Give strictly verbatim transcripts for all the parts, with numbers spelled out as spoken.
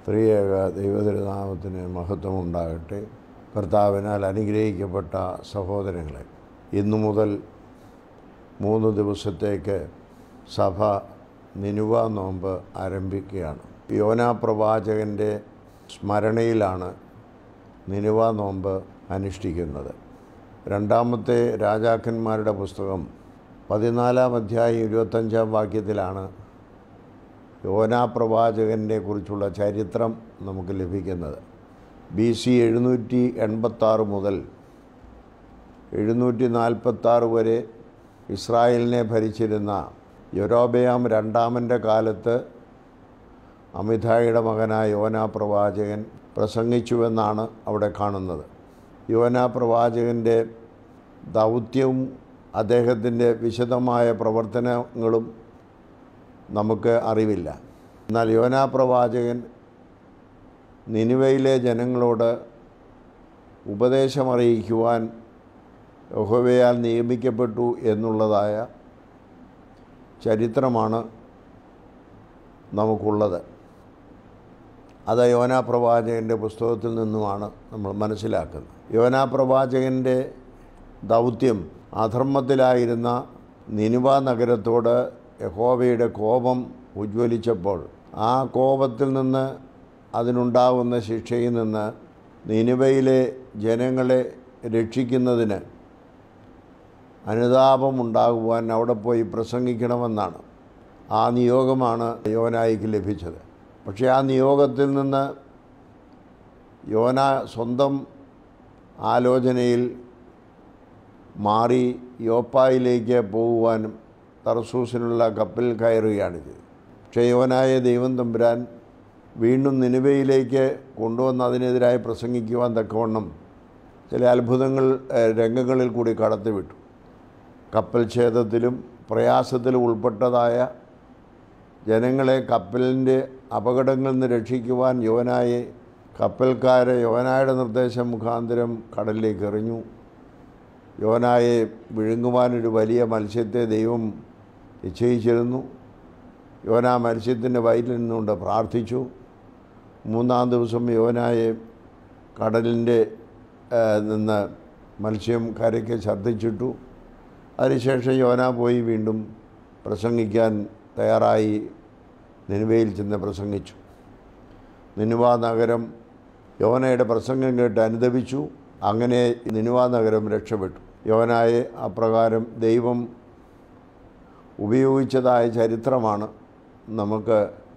ത്രിയേക ദൈവതിരുനാമത്തിന് മഹത്വമുണ്ടാകട്ടെ. കർത്താവിനാൽ അനുഗ്രഹിക്കപ്പെട്ട സഹോദരങ്ങളെ, ഇന്നു മുതൽ മൂന്ന് ദിവസത്തേക്ക് സഭ നിനുവ നോമ്പ് ആരംഭിക്കുകയാണ്. യോനാ പ്രവാചകൻ്റെ സ്മരണയിലാണ് നിനുവ നോമ്പ് അനുഷ്ഠിക്കുന്നത്. രണ്ടാമത്തെ രാജാക്കന്മാരുടെ പുസ്തകം പതിനാലാം അധ്യായം ഇരുപത്തഞ്ചാം വാക്യത്തിലാണ് യോനാ പ്രവാചകനെ കുറിച്ചുള്ള ചരിത്രം നമുക്ക് ലഭിക്കുന്നത്. ബി സി എഴുന്നൂറ്റി എൺപത്താറ് മുതൽ എഴുന്നൂറ്റി നാൽപ്പത്താറ് വരെ ഇസ്രായേലിനെ ഭരിച്ചിരുന്ന യൊരോബെയാം രണ്ടാമൻ്റെ കാലത്ത് അമിതായിയുടെ മകനായ യോനാ പ്രവാചകൻ പ്രസംഗിച്ചുവെന്നാണ് അവിടെ കാണുന്നത്. യോനാ പ്രവാചകൻ്റെ ദൗത്യവും അദ്ദേഹത്തിൻ്റെ വിശദമായ പ്രവർത്തനങ്ങളും നമുക്ക് അറിവില്ല. എന്നാൽ യോനാ പ്രവാചകൻ നിനിവയിലെ ജനങ്ങളോട് ഉപദേശമറിയിക്കുവാൻ യഹോവയാൽ നിയമിക്കപ്പെട്ടു എന്നുള്ളതായ ചരിത്രമാണ് നമുക്കുള്ളത്. അത് യോനാ പ്രവാചകൻ്റെ പുസ്തകത്തിൽ നിന്നുമാണ് നമ്മൾ മനസ്സിലാക്കുന്നത്. യോനാ പ്രവാചകൻ്റെ ദൗത്യം അധർമ്മത്തിലായിരുന്ന നിനിവ നഗരത്തോട് യഹോവയുടെ കോപം ഉജ്ജ്വലിച്ചപ്പോൾ ആ കോപത്തിൽ നിന്ന് അതിനുണ്ടാകുന്ന ശിക്ഷയിൽ നിന്ന് നിനിവയിലെ ജനങ്ങളെ രക്ഷിക്കുന്നതിന് അനുതാപമുണ്ടാകുവാൻ അവിടെ പോയി പ്രസംഗിക്കണമെന്നാണ്. ആ നിയോഗമാണ് യോനായിക്ക് ലഭിച്ചത്. പക്ഷേ ആ നിയോഗത്തിൽ നിന്ന് യോന സ്വന്തം ആലോചനയിൽ മാറി യോപ്പായിലേക്ക് പോകുവാനും തർസൂസിനുള്ള കപ്പൽ കയറുകയാണ് ചെയ്തത്. പക്ഷേ യോനായെ ദൈവം തമ്പുരാൻ വീണ്ടും നിനിവയിലേക്ക് കൊണ്ടുവന്ന് അതിനെതിരായി പ്രസംഗിക്കുവാൻ തക്കവണ്ണം ചില അത്ഭുതങ്ങൾ രംഗങ്ങളിൽ കൂടി കടത്തിവിട്ടു. കപ്പൽ ഛേദത്തിലും പ്രയാസത്തിലും ഉൾപ്പെട്ടതായ ജനങ്ങളെ കപ്പലിൻ്റെ അപകടങ്ങളിൽ നിന്ന് രക്ഷിക്കുവാൻ യോനായെ കപ്പൽക്കാരെ യോനായുടെ നിർദ്ദേശം മുഖാന്തരം കടലിലേക്ക് എറിഞ്ഞു. യോനായെ വിഴുങ്ങുവാനൊരു വലിയ മത്സ്യത്തെ ദൈവം നിശ്ചയിച്ചിരുന്നു. യോന മത്സ്യത്തിൻ്റെ വയറ്റിൽ നിന്നുകൊണ്ട് പ്രാർത്ഥിച്ചു. മൂന്നാം ദിവസം യോനായെ കടലിൻ്റെ നിന്ന് മത്സ്യം കരയ്ക്ക് ഛർദ്ദിച്ചിട്ടു. അതിനുശേഷം യോന പോയി വീണ്ടും പ്രസംഗിക്കാൻ തയ്യാറായി നിനിവയിൽ ചെന്ന് പ്രസംഗിച്ചു. നിനിവ നഗരം യോനയുടെ പ്രസംഗം കേട്ട് അനുദപിച്ചു. അങ്ങനെ നിനിവ നഗരം രക്ഷപ്പെട്ടു. യോനായെ അപ്രകാരം ദൈവം ഉപയോഗിച്ചതായ ചരിത്രമാണ് നമുക്ക്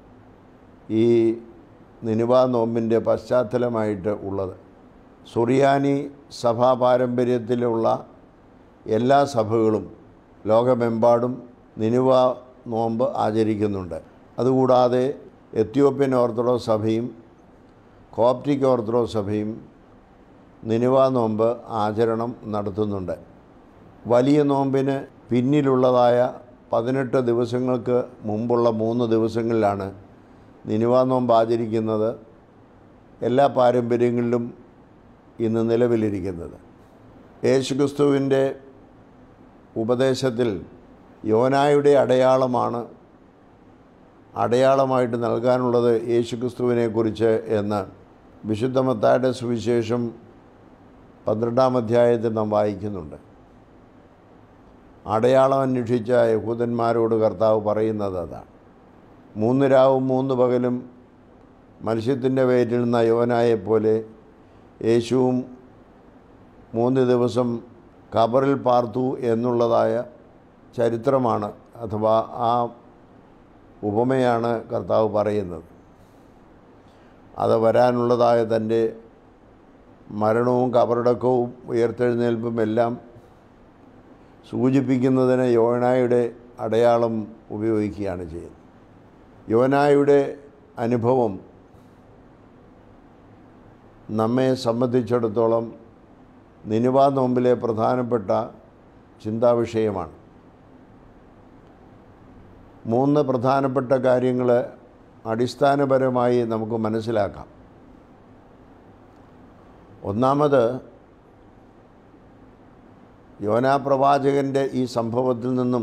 ഈ നിനിവ നോമ്പിൻ്റെ പശ്ചാത്തലമായിട്ട് ഉള്ളത്. സുറിയാനി സഭാ പാരമ്പര്യത്തിലുള്ള എല്ലാ സഭകളും ലോകമെമ്പാടും നിനിവ നോമ്പ് ആചരിക്കുന്നുണ്ട്. അതുകൂടാതെ എത്യോപ്യൻ ഓർത്തഡോക്സ് സഭയും കോപ്റ്റിക് ഓർത്തഡോക്സ് സഭയും നിനിവ നോമ്പ് ആചരണം നടത്തുന്നുണ്ട്. വലിയ നോമ്പിന് പിന്നിലുള്ളതായ പതിനെട്ട് ദിവസങ്ങൾക്ക് മുമ്പുള്ള മൂന്ന് ദിവസങ്ങളിലാണ് നിനിവ നോമ്പ് ആചരിക്കുന്നത്. എല്ലാ പാരമ്പര്യങ്ങളിലും ഇന്ന് നിലവിലിരിക്കുന്നത്. യേശുക്രിസ്തുവിൻ്റെ ഉപദേശത്തിൽ യോനായുടെ അടയാളമാണ് അടയാളമായിട്ട് നൽകാനുള്ളത് യേശുക്രിസ്തുവിനെക്കുറിച്ച് എന്ന് വിശുദ്ധ മത്തായിയുടെ സുവിശേഷം പന്ത്രണ്ടാം അധ്യായത്തിൽ നാം വായിക്കുന്നുണ്ട്. അടയാളം അന്വേഷിച്ച യഹൂദന്മാരോട് കർത്താവ് പറയുന്നത് അതാണ്. മൂന്ന് രാവും മൂന്ന് പകലും മത്സ്യത്തിൻ്റെ വയറ്റിൽ നിന്ന യോനായെപ്പോലെ യേശുവും മൂന്ന് ദിവസം ഖബറിൽ പാർത്തു എന്നുള്ളതായ ചരിത്രമാണ്, അഥവാ ആ ഉപമയാണ് കർത്താവ് പറയുന്നത്. അത് വരാനുള്ളതായ തൻ്റെ മരണവും ഖബറടക്കവും ഉയർത്തെഴുന്നേൽപ്പും എല്ലാം സൂചിപ്പിക്കുന്നതിന് യോനായുടെ അടയാളം ഉപയോഗിക്കുകയാണ് ചെയ്യുന്നത്. യോനായുടെ അനുഭവം നമ്മെ സംബന്ധിച്ചിടത്തോളം നിനിവ നോമ്പിലെ പ്രധാനപ്പെട്ട ചിന്താവിഷയമാണ്. മൂന്ന് പ്രധാനപ്പെട്ട കാര്യങ്ങൾ അടിസ്ഥാനപരമായി നമുക്ക് മനസ്സിലാക്കാം. ഒന്നാമത്, യോനാ പ്രവാചകൻ്റെ ഈ സംഭവത്തിൽ നിന്നും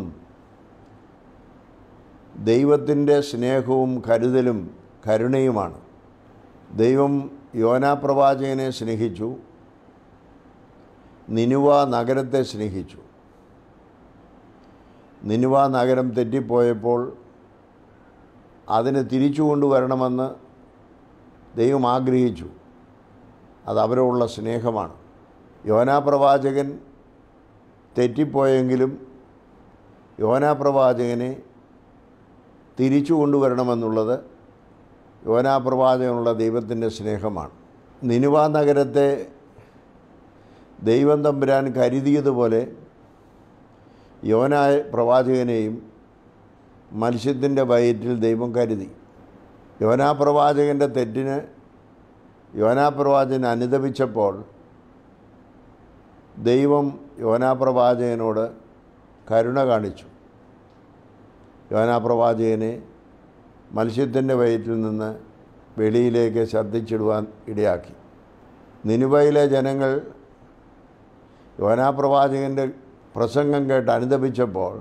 ദൈവത്തിൻ്റെ സ്നേഹവും കരുതലും കരുണയുമാണ് ദൈവം യോനാ പ്രവാചകനെ സ്നേഹിച്ചു, നിനുവ നഗരത്തെ സ്നേഹിച്ചു. നിനുവ നഗരം തെറ്റിപ്പോയപ്പോൾ അതിനെ തിരിച്ചു കൊണ്ടുവരണമെന്ന് ദൈവം ആഗ്രഹിച്ചു. അത് അവരോടുള്ള സ്നേഹമാണ്. യോനാ പ്രവാചകൻ തെറ്റിപ്പോയെങ്കിലും യോനാ പ്രവാചകനെ തിരിച്ചു കൊണ്ടുവരണമെന്നുള്ളത് യോനാ പ്രവാചകനുള്ള ദൈവത്തിൻ്റെ സ്നേഹമാണ്. നിനുവ നഗരത്തെ ദൈവം തമ്പുരാൻ കരുതിയതുപോലെ യോനാ പ്രവാചകനെയും മത്സ്യത്തിൻ്റെ വയറ്റിൽ ദൈവം കരുതി. യോനാ പ്രവാചകൻ്റെ തെറ്റിന് യോനാ പ്രവാചകൻ അനുതപിച്ചപ്പോൾ ദൈവം യോനാ പ്രവാചകനോട് കരുണ കാണിച്ചു. യോനാ പ്രവാചകനെ മത്സ്യത്തിൻ്റെ വയറ്റിൽ നിന്ന് വെളിയിലേക്ക് ഛർദ്ദിച്ചിടുവാൻ ഇടയാക്കി. നിനുവയിലെ ജനങ്ങൾ യോനാ പ്രവാചകൻ്റെ പ്രസംഗം കേട്ട് അനുതപിച്ചപ്പോൾ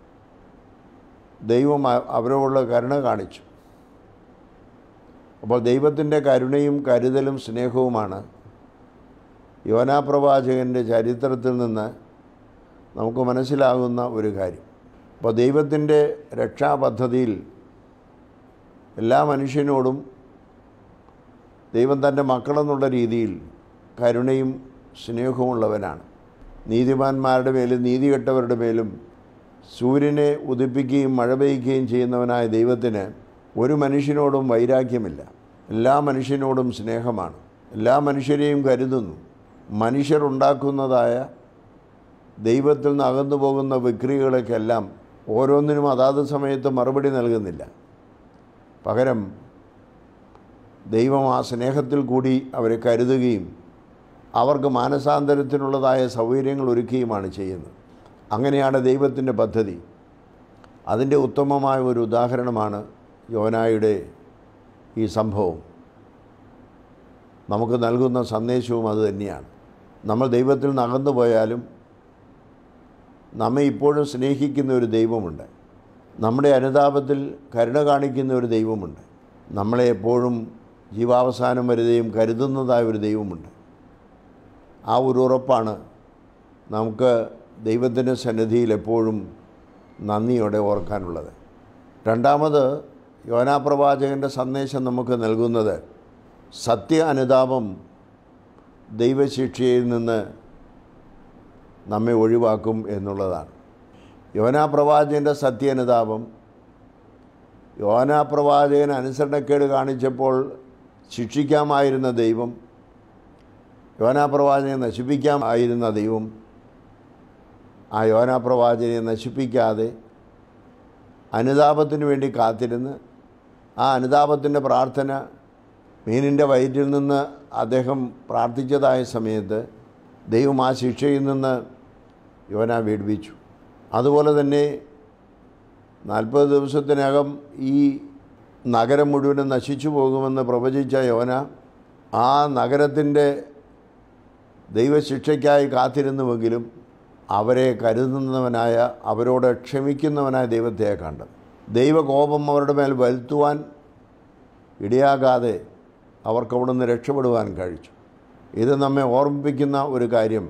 ദൈവം അവരോടുള്ള കരുണ കാണിച്ചു. അപ്പോൾ ദൈവത്തിൻ്റെ കരുണയും കരുതലും സ്നേഹവുമാണ് യോനാ പ്രവാചകൻ്റെ ചരിത്രത്തിൽ നിന്ന് നമുക്ക് മനസ്സിലാകുന്ന ഒരു കാര്യം. അപ്പോൾ ദൈവത്തിൻ്റെ രക്ഷാപദ്ധതിയിൽ എല്ലാ മനുഷ്യനോടും ദൈവം തൻ്റെ മക്കളെന്നുള്ള രീതിയിൽ കരുണയും സ്നേഹവുമുള്ളവനാണ്. നീതിമാന്മാരുടെ മേലും നീതികെട്ടവരുടെ മേലും സൂര്യനെ ഉദിപ്പിക്കുകയും മഴ പെയ്യുകയും ചെയ്യുന്നവനായ ദൈവത്തിന് ഒരു മനുഷ്യനോടും വൈരാഗ്യമില്ല. എല്ലാ മനുഷ്യനോടും സ്നേഹമാണ്. എല്ലാ മനുഷ്യരെയും കരുതുന്നു. മനുഷ്യരുണ്ടാക്കുന്നതായ ദൈവത്തിൽ നിന്ന് അകന്നു പോകുന്ന വിക്രികളൊക്കെല്ലാം ഓരോന്നിനും അതാത് സമയത്ത് മറുപടി നൽകുന്നില്ല. പകരം ദൈവം ആ സ്നേഹത്തിൽ കൂടി അവരെ കരുതുകയും അവർക്ക് മാനസാന്തരത്തിനുള്ളതായ സൗകര്യങ്ങൾ ഒരുക്കുകയുമാണ് ചെയ്യുന്നത്. അങ്ങനെയാണ് ദൈവത്തിൻ്റെ പദ്ധതി. അതിൻ്റെ ഉത്തമമായ ഒരു ഉദാഹരണമാണ് യോനായുടെ ഈ സംഭവം. നമുക്ക് നൽകുന്ന സന്ദേശവും അതുതന്നെയാണ്. നമ്മൾ ദൈവത്തിൽ നിന്ന് അകന്നു പോയാലും നമ്മെ ഇപ്പോഴും സ്നേഹിക്കുന്ന ഒരു ദൈവമുണ്ട്. നമ്മുടെ അനുതാപത്തിൽ കരുണ കാണിക്കുന്ന ഒരു ദൈവമുണ്ട്. നമ്മളെ എപ്പോഴും ജീവാവസാനം വരെയും കരുതുന്നതായ ഒരു ദൈവമുണ്ട്. ആ ഒരു ഉറപ്പാണ് നമുക്ക് ദൈവത്തിൻ്റെ സന്നിധിയിൽ എപ്പോഴും നന്ദിയോടെ ഓർക്കാനുള്ളത്. രണ്ടാമത് യോനാ പ്രവാചകൻ്റെ സന്ദേശം നമുക്ക് നൽകുന്നത് സത്യ അനുതാപം ദൈവശിക്ഷയിൽ നിന്ന് നമ്മെ ഒഴിവാക്കും എന്നുള്ളതാണ്. യോനാ പ്രവാചകൻ്റെ സത്യ അനുതാപം യോനാ പ്രവാചകൻ അനുസരണക്കേട് കാണിച്ചപ്പോൾ ശിക്ഷിക്കാമായിരുന്ന ദൈവം, യോനാ പ്രവാചകനെ നശിപ്പിക്കാമായിരുന്ന ദൈവം ആ യോനാ പ്രവാചകനെ നശിപ്പിക്കാതെ അനുതാപത്തിന് വേണ്ടി കാത്തിരുന്ന് ആ അനുതാപത്തിൻ്റെ പ്രാർത്ഥന മീനിൻ്റെ വയറ്റിൽ നിന്ന് അദ്ദേഹം പ്രാർത്ഥിച്ചതായ സമയത്ത് ദൈവം ആ ശിക്ഷയിൽ നിന്ന് യോനാ വിടുവിച്ചു. അതുപോലെ തന്നെ നാൽപ്പത് ദിവസത്തിനകം ഈ നഗരം മുഴുവനും നശിച്ചു പോകുമെന്ന് പ്രവചിച്ച യോന ആ നഗരത്തിൻ്റെ ദൈവശിക്ഷയ്ക്കായി കാത്തിരുന്നുവെങ്കിലും അവരെ കരുതുന്നവനായ, അവരോട് ക്ഷമിക്കുന്നവനായ ദൈവത്തെ കണ്ടത്. ദൈവകോപം അവരുടെ മേൽ വരുത്തുവാൻ ഇടയാകാതെ അവർക്ക് അവിടെ നിന്ന് രക്ഷപ്പെടുവാൻ കഴിച്ചു. ഇത് നമ്മെ ഓർമ്മിപ്പിക്കുന്ന ഒരു കാര്യം,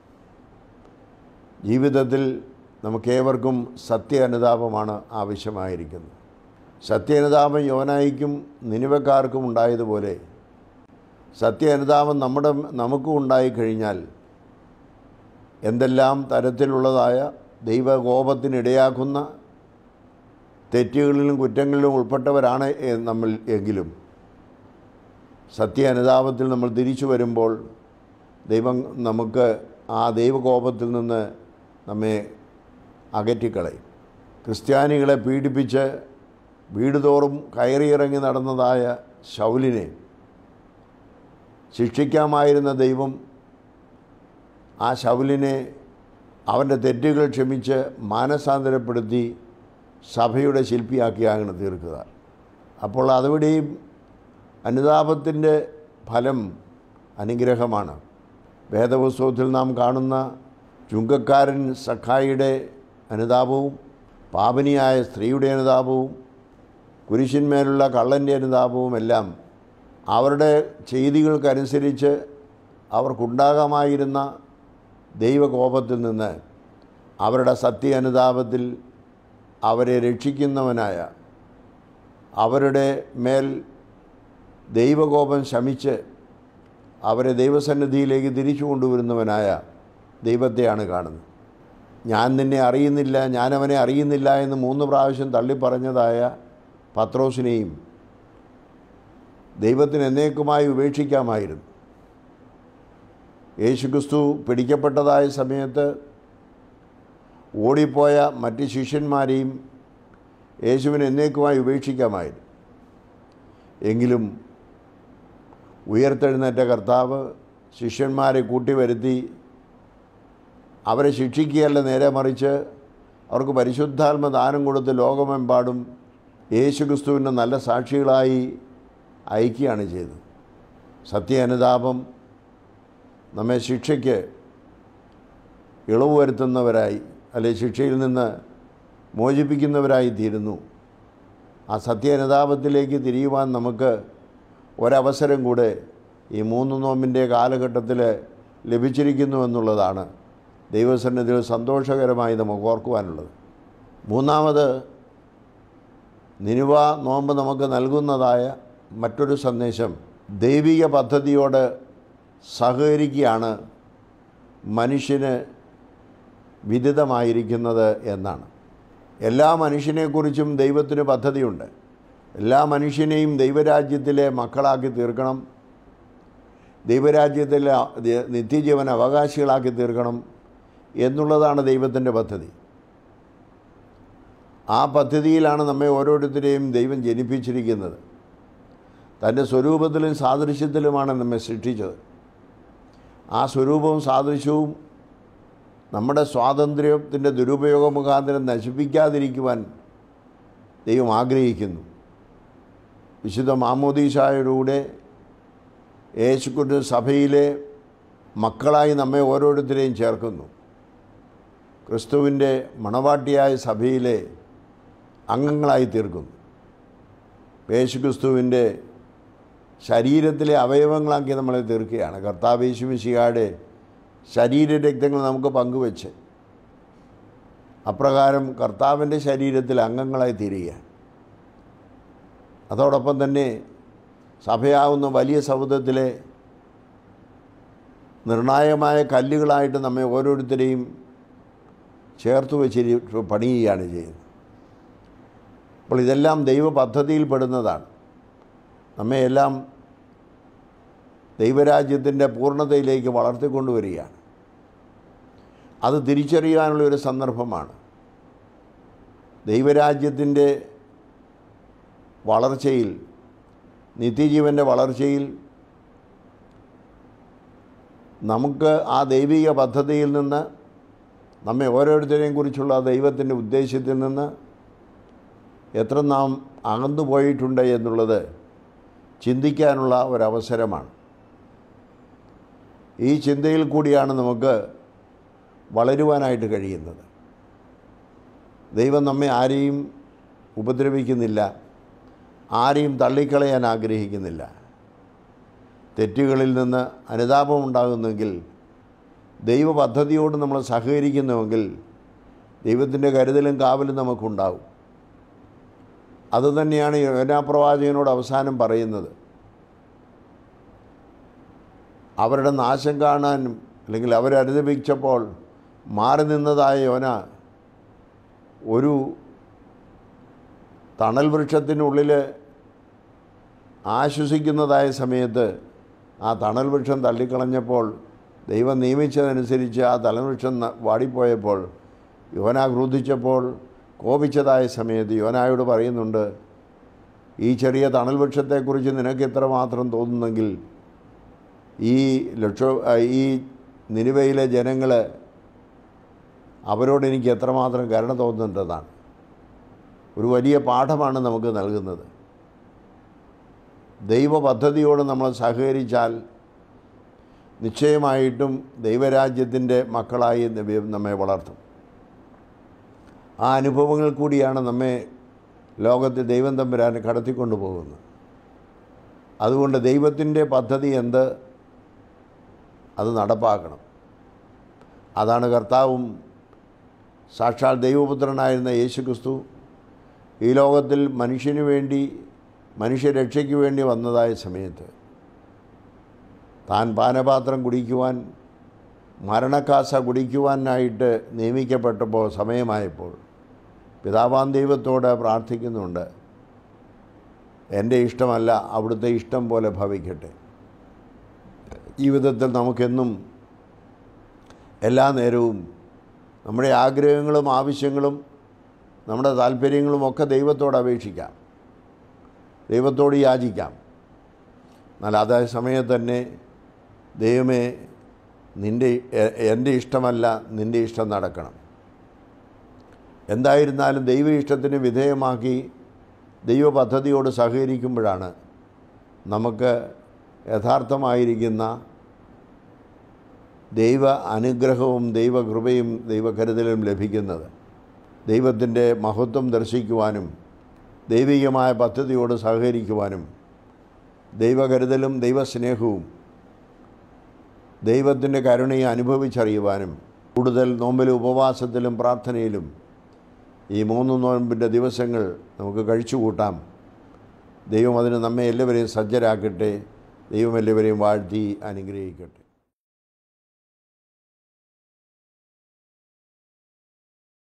ജീവിതത്തിൽ നമുക്കേവർക്കും സത്യ അനുതാപമാണ് ആവശ്യമായിരിക്കുന്നത്. സത്യ അനുതാപം യോനായിക്കും നിനിവക്കാർക്കും ഉണ്ടായതുപോലെ സത്യ അനുതാപം നമ്മുടെ നമുക്കും ഉണ്ടായിക്കഴിഞ്ഞാൽ എന്തെല്ലാം തരത്തിലുള്ളതായ ദൈവകോപത്തിനിടയാക്കുന്ന തെറ്റുകളിലും കുറ്റങ്ങളിലും ഉൾപ്പെട്ടവരാണ് നമ്മൾ എങ്കിലും സത്യ അനുതാപത്തിൽ നമ്മൾ തിരിച്ചു വരുമ്പോൾ ദൈവം നമുക്ക് ആ ദൈവകോപത്തിൽ നിന്ന് നമ്മെ അകറ്റിക്കളയും. ക്രിസ്ത്യാനികളെ പീഡിപ്പിച്ച് വീട് തോറും കയറിയിറങ്ങി നടന്നതായ ശൗലിനെ ശിക്ഷിക്കാമായിരുന്ന ദൈവം ആ ശൗലിനെ അവൻ്റെ തെറ്റുകൾ ക്ഷമിച്ച് മാനസാന്തരപ്പെടുത്തി സഭയുടെ ശില്പിയാക്കിയാണ് തീർക്കുക. അപ്പോൾ അതുവഴിയും അനുതാപത്തിൻ്റെ ഫലം അനുഗ്രഹമാണ്. വേദപുസ്തകത്തിൽ നാം കാണുന്ന ചുങ്കക്കാരൻ സഖായിയുടെ അനുതാപവും പാപിനിയായ സ്ത്രീയുടെ അനുതാപവും കുരിശിന്മേലുള്ള കള്ളൻ്റെ അനുതാപവും എല്ലാം അവരുടെ ചെയ്തികൾക്കനുസരിച്ച് അവർക്കുണ്ടാകാമായിരുന്ന ദൈവകോപത്തിൽ നിന്ന് അവരുടെ സത്യ അനുതാപത്തിൽ അവരെ രക്ഷിക്കുന്നവനായ, അവരുടെ മേൽ ദൈവകോപം ശമിച്ച് അവരെ ദൈവസന്നിധിയിലേക്ക് തിരിച്ചു കൊണ്ടുവരുന്നവനായ ദൈവത്തെയാണ് കാണുന്നത്. ഞാൻ നിന്നെ അറിയുന്നില്ല, ഞാൻ അവനെ അറിയുന്നില്ല എന്ന് മൂന്ന് പ്രാവശ്യം തള്ളിപ്പറഞ്ഞതായ പത്രോസിനെയും ദൈവത്തിന് എന്നേക്കുമായി ഉപേക്ഷിക്കാമായിരുന്നു. യേശുക്രിസ്തു പിടിക്കപ്പെട്ടതായ സമയത്ത് ഓടിപ്പോയ മറ്റ് ശിഷ്യന്മാരെയും യേശുവിന് എന്നേക്കുമായി ഉപേക്ഷിക്കാമായിരുന്നു. എങ്കിലും ഉയർത്തെഴുന്നേറ്റ കർത്താവ് ശിഷ്യന്മാരെ കൂട്ടിവരുത്തി അവരെ ശിക്ഷിക്കുകയല്ല, നേരെ മറിച്ച് അവർക്ക് പരിശുദ്ധാത്മ ദാനം കൊടുത്ത് ലോകമെമ്പാടും യേശുക്രിസ്തുവിൻ്റെ നല്ല സാക്ഷികളായി അയക്കുകയാണ് ചെയ്തത്. സത്യ അനുതാപം നമ്മെ ശിക്ഷയ്ക്ക് ഇളവ് വരുത്തുന്നവരായി, അല്ലെ ശിക്ഷയിൽ നിന്ന് മോചിപ്പിക്കുന്നവരായി തീരുന്നു. ആ സത്യ അനുതാപത്തിലേക്ക് തിരിയുവാൻ നമുക്ക് ഒരവസരം കൂടെ ഈ മൂന്ന് നോമ്പിൻ്റെ കാലഘട്ടത്തിൽ ലഭിച്ചിരിക്കുന്നു എന്നുള്ളതാണ് ദൈവസന്നിധിയിൽ സന്തോഷകരമായി നമുക്ക് ഓർക്കുവാനുള്ളത്. മൂന്നാമത്, നിനുവ നോമ്പ് നമുക്ക് നൽകുന്നതായ മറ്റൊരു സന്ദേശം ദൈവിക പദ്ധതിയോട് സഹകരിക്കുകയാണ് മനുഷ്യന് വിദിതമായിരിക്കുന്നത് എന്നാണ്. എല്ലാ മനുഷ്യനെക്കുറിച്ചും ദൈവത്തിന് പദ്ധതിയുണ്ട്. എല്ലാ മനുഷ്യനെയും ദൈവരാജ്യത്തിലെ മക്കളാക്കി തീർക്കണം, ദൈവരാജ്യത്തിലെ നിത്യജീവന അവകാശികളാക്കി തീർക്കണം എന്നുള്ളതാണ് ദൈവത്തിൻ്റെ പദ്ധതി. ആ പദ്ധതിയിലാണ് നമ്മെ ഓരോരുത്തരെയും ദൈവം ജനിപ്പിച്ചിരിക്കുന്നത്. തൻ്റെ സ്വരൂപത്തിലും സാദൃശ്യത്തിലുമാണ് നമ്മെ സൃഷ്ടിച്ചത്. ആ സ്വരൂപവും സാദൃശ്യവും നമ്മുടെ സ്വാതന്ത്ര്യത്തിൻ്റെ ദുരുപയോഗ മുഖാന്തരം നശിപ്പിക്കാതിരിക്കുവാൻ ദൈവം ആഗ്രഹിക്കുന്നു. വിശുദ്ധ മാമോദീസായോടുകൂടെ യേശുക്രിസ്തു സഭയിലെ മക്കളായി നമ്മെ ഓരോരുത്തരെയും ചേർക്കുന്നു. ക്രിസ്തുവിൻ്റെ മണവാട്ടിയായ സഭയിലെ അംഗങ്ങളായി തീർക്കുന്നു. യേശുക്രിസ്തുവിൻ്റെ ശരീരത്തിലെ അവയവങ്ങളാക്കി നമ്മളെ തീർക്കുകയാണ്. കർത്താവ് യേശു മിശിഹായുടെ ശരീരരക്തങ്ങൾ നമുക്ക് പങ്കുവെച്ച് അപ്രകാരം കർത്താവിൻ്റെ ശരീരത്തിൽ അംഗങ്ങളായി തീരുകയാണ്. അതോടൊപ്പം തന്നെ സഭയാവുന്ന വലിയ സൗധത്തിലെ നിർണായകമായ കല്ലുകളായിട്ട് നമ്മെ ഓരോരുത്തരെയും ചേർത്ത് വെച്ചിരി പണിയുകയാണ് ചെയ്യുന്നത്. അപ്പോൾ ഇതെല്ലാം ദൈവ പദ്ധതിയിൽപ്പെടുന്നതാണ്. നമ്മെയെല്ലാം ദൈവരാജ്യത്തിൻ്റെ പൂർണ്ണതയിലേക്ക് വളർത്തിക്കൊണ്ടുവരികയാണ്. അത് തിരിച്ചറിയാനുള്ളൊരു സന്ദർഭമാണ്. ദൈവരാജ്യത്തിൻ്റെ വളർച്ചയിൽ, നിത്യജീവൻ്റെ വളർച്ചയിൽ നമുക്ക് ആ ദൈവിക പദ്ധതിയിൽ നിന്ന്, നമ്മെ ഓരോരുത്തരെയും കുറിച്ചുള്ള ദൈവത്തിൻ്റെ ഉദ്ദേശത്തിൽ നിന്ന് എത്ര നാം അകന്നു പോയിട്ടുണ്ട് എന്നുള്ളത് ചിന്തിക്കാനുള്ള ഒരവസരമാണ്. ഈ ചിന്തയിൽ കൂടിയാണ് നമുക്ക് വളരുവാനായിട്ട് കഴിയുന്നത്. ദൈവം നമ്മെ ആരെയും ഉപദ്രവിക്കുന്നില്ല, ആരെയും തള്ളിക്കളയാൻ ആഗ്രഹിക്കുന്നില്ല. തെറ്റുകളിൽ നിന്ന് അനുതാപമുണ്ടാകുന്നെങ്കിൽ, ദൈവ പദ്ധതിയോട് നമ്മൾ സഹകരിക്കുന്നുവെങ്കിൽ ദൈവത്തിൻ്റെ കരുതലും കാവലും നമുക്കുണ്ടാകും. അതുതന്നെയാണ് യോനാ പ്രവാചകനോട് അവസാനം പറയുന്നത്. അവരുടെ നാശം കാണാനും അല്ലെങ്കിൽ അവരനുദപിച്ചപ്പോൾ മാറി നിന്നതായ യോന ഒരു തണൽ വൃക്ഷത്തിനുള്ളിൽ ആശ്വസിക്കുന്നതായ സമയത്ത് ആ തണൽ വൃക്ഷം തള്ളിക്കളഞ്ഞപ്പോൾ, ദൈവം നിയമിച്ചതനുസരിച്ച് ആ തലവൃക്ഷം വാടിപ്പോയപ്പോൾ യോന ക്രുദ്ധിച്ചപ്പോൾ കോപിച്ചതായ സമയത്ത് യോനായോട് പറയുന്നുണ്ട്, ഈ ചെറിയ തണൽ വൃക്ഷത്തെക്കുറിച്ച് നിനക്ക് എത്രമാത്രം തോന്നുന്നെങ്കിൽ ഈ ലക്ഷ ഈ നിനിവയിലെ ജനങ്ങൾ അവരോട് എനിക്ക് എത്രമാത്രം കരുണ തോന്നുന്നതാണ്. ഒരു വലിയ പാഠമാണ് നമുക്ക് നൽകുന്നത്. ദൈവ പദ്ധതിയോട് നമ്മൾ സഹകരിച്ചാൽ നിശ്ചയമായിട്ടും ദൈവരാജ്യത്തിൻ്റെ മക്കളായി നമ്മെ വളർത്തും. ആ അനുഭവങ്ങൾ കൂടിയാണ് നമ്മെ ലോകത്തെ ദൈവം തമ്പുരാൻ കടത്തിക്കൊണ്ടു പോകുന്നത്. അതുകൊണ്ട് ദൈവത്തിൻ്റെ പദ്ധതി എന്ത്, അത് നടപ്പാക്കണം. അതാണ് കർത്താവും സാക്ഷാൽ ദൈവപുത്രനായിരുന്ന യേശുക്രിസ്തു ഈ ലോകത്തിൽ മനുഷ്യന് വേണ്ടി, മനുഷ്യരക്ഷയ്ക്ക് വേണ്ടി വന്നതായ സമയത്ത് താൻ പാനപാത്രം കുടിക്കുവാൻ, മരണക്കാസ കുടിക്കുവാനായിട്ട് നിയമിക്കപ്പെട്ടപ്പോൾ, സമയമായപ്പോൾ പിതാവാം ദൈവത്തോട് പ്രാർത്ഥിക്കുന്നുണ്ട്, എൻ്റെ ഇഷ്ടമല്ല അവിടുത്തെ ഇഷ്ടം പോലെ ഭവിക്കട്ടെ. ജീവിതത്തിൽ നമുക്കെന്നും എല്ലാ നേരവും നമ്മുടെ ആഗ്രഹങ്ങളും ആവശ്യങ്ങളും നമ്മുടെ താല്പര്യങ്ങളും ഒക്കെ ദൈവത്തോട് അപേക്ഷിക്കാം, ദൈവത്തോട് യാചിക്കാം. എന്നാൽ അതേ സമയത്ത് തന്നെ ദൈവമേ, നിൻ്റെ എൻ്റെ ഇഷ്ടമല്ല നിൻ്റെ ഇഷ്ടം നടക്കണം. എന്തായിരുന്നാലും ദൈവ ഇഷ്ടത്തിന് വിധേയമാക്കി ദൈവ പദ്ധതിയോട് സഹകരിക്കുമ്പോഴാണ് നമുക്ക് യഥാർത്ഥമായിരിക്കുന്ന ദൈവ അനുഗ്രഹവും ദൈവകൃപയും ദൈവകരുതലും ലഭിക്കുന്നത്. ദൈവത്തിൻ്റെ മഹത്വം ദർശിക്കുവാനും ദൈവികമായ പദ്ധതിയോട് സഹകരിക്കുവാനും ദൈവകരുതലും ദൈവസ്നേഹവും ദൈവത്തിൻ്റെ കരുണയെ അനുഭവിച്ചറിയുവാനും കൂടുതൽ നോമ്പിലും ഉപവാസത്തിലും പ്രാർത്ഥനയിലും ഈ മൂന്ന് നോമ്പിൻ്റെ ദിവസങ്ങൾ നമുക്ക് കഴിച്ചുകൂട്ടാം. ദൈവം അതിന് നമ്മെ എല്ലാവരെയും സജ്ജരാക്കട്ടെ. ദൈവം എല്ലാവരെയും വാഴ്ത്തി അനുഗ്രഹിക്കട്ടെ.